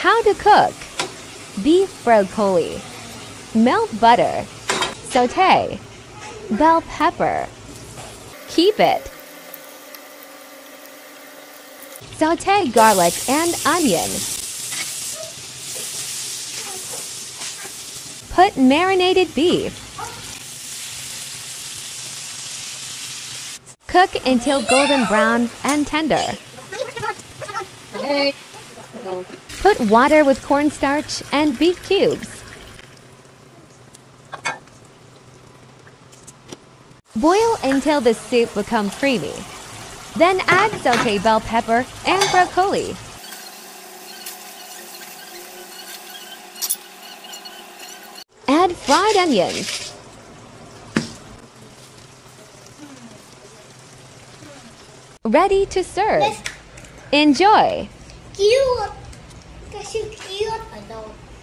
How to cook beef broccoli. Melt butter. Sauté. Bell pepper. Keep it. Sauté garlic and onion. Put marinated beef. Cook until golden brown and tender. Put water with cornstarch and beef cubes. Boil until the soup becomes creamy. Then add sauté bell pepper and broccoli. Add fried onions. Ready to serve. Enjoy! Cute! Kasi cute.